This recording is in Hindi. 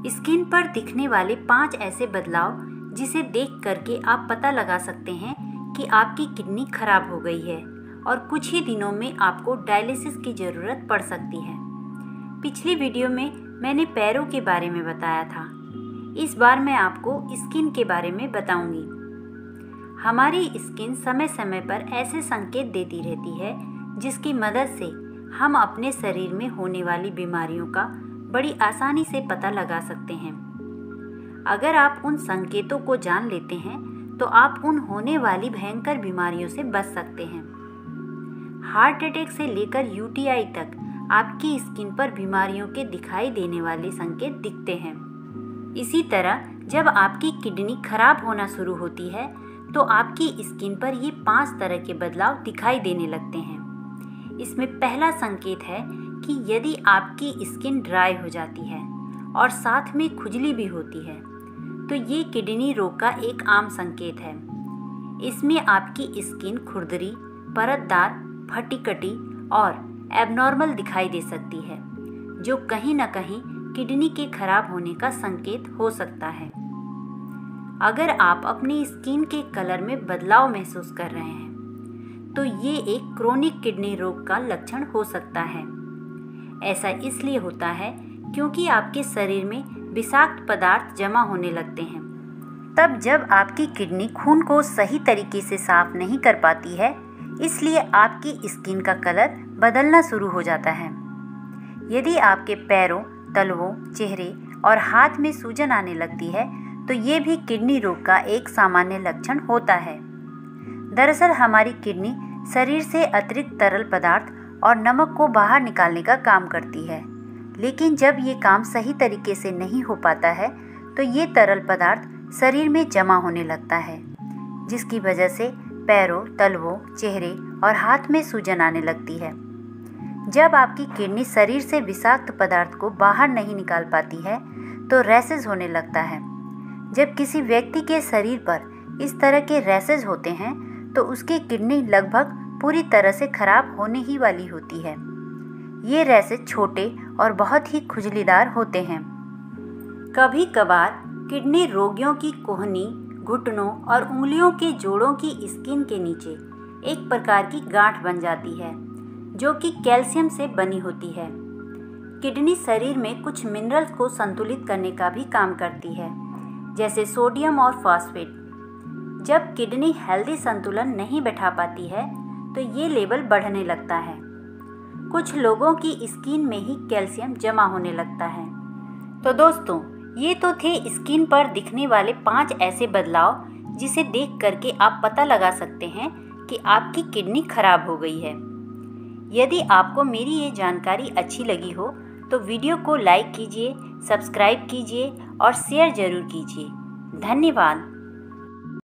स्किन पर दिखने वाले 5 ऐसे बदलाव जिसे देख करके आप पता लगा सकते हैं कि आपकी किडनी खराब हो गई है और कुछ ही दिनों में आपको डायलिसिस की ज़रूरत पड़ सकती है। पिछली वीडियो में मैंने पैरों के बारे में बताया था। इस बार मैं आपको स्किन के बारे में बताऊंगी। हमारी स्किन समय समय पर ऐसे संकेत देती रहती है जिसकी मदद से हम अपने शरीर में होने वाली बीमारियों का बड़ी आसानी से पता लगा सकते हैं। अगर आप उन संकेतों को जान लेते हैं तो आप उन होने वाली भयंकर बीमारियों से बच सकते हैं। हार्ट अटैक से लेकर यूटीआई तक आपकी स्किन पर बीमारियों के दिखाई देने वाले संकेत दिखते हैं। इसी तरह जब आपकी किडनी खराब होना शुरू होती है तो आपकी स्किन पर ये 5 तरह के बदलाव दिखाई देने लगते हैं। इसमें पहला संकेत है कि यदि आपकी स्किन ड्राई हो जाती है और साथ में खुजली भी होती है तो ये किडनी रोग का एक आम संकेत है। इसमें आपकी स्किन खुरदरी, परतदार, फटी-कटी और एबनॉर्मल दिखाई दे सकती है, जो कहीं न कहीं किडनी के खराब होने का संकेत हो सकता है। अगर आप अपनी स्किन के कलर में बदलाव महसूस कर रहे हैं तो ये एक क्रोनिक किडनी रोग का लक्षण हो सकता है। ऐसा इसलिए होता है क्योंकि आपके शरीर में विषाक्त पदार्थ जमा होने लगते हैं। तब जब आपकी किडनी खून को सही तरीके से साफ नहीं कर पाती है, इसलिए आपकी स्किन का कलर बदलना शुरू हो जाता है। यदि आपके पैरों, तलवों, चेहरे और हाथ में सूजन आने लगती है तो ये भी किडनी रोग का एक सामान्य लक्षण होता है। दरअसल हमारी किडनी शरीर से अतिरिक्त तरल पदार्थ और नमक को बाहर निकालने का काम करती है, लेकिन जब ये काम सही तरीके से नहीं हो पाता है तो ये तरल पदार्थ शरीर में जमा होने लगता है, जिसकी वजह से पैरों, तलवों, चेहरे और हाथ में सूजन आने लगती है। जब आपकी किडनी शरीर से विषाक्त पदार्थ को बाहर नहीं निकाल पाती है तो रैशेज होने लगता है। जब किसी व्यक्ति के शरीर पर इस तरह के रैशेज होते हैं तो उसकी किडनी लगभग पूरी तरह से खराब होने ही वाली होती है। ये रैशेज छोटे और बहुत ही खुजलीदार होते हैं। कभी कभार किडनी रोगियों की कोहनी, घुटनों और उंगलियों के जोड़ों की स्किन के नीचे एक प्रकार की गांठ बन जाती है जो कि कैल्शियम से बनी होती है। किडनी शरीर में कुछ मिनरल्स को संतुलित करने का भी काम करती है, जैसे सोडियम और फास्फेट। जब किडनी हेल्दी संतुलन नहीं बैठा पाती है तो ये लेवल बढ़ने लगता है। कुछ लोगों की स्किन में ही कैल्शियम जमा होने लगता है। तो दोस्तों, ये तो थे स्किन पर दिखने वाले 5 ऐसे बदलाव जिसे देख करके आप पता लगा सकते हैं कि आपकी किडनी खराब हो गई है। यदि आपको मेरी ये जानकारी अच्छी लगी हो तो वीडियो को लाइक कीजिए, सब्सक्राइब कीजिए और शेयर ज़रूर कीजिए। धन्यवाद।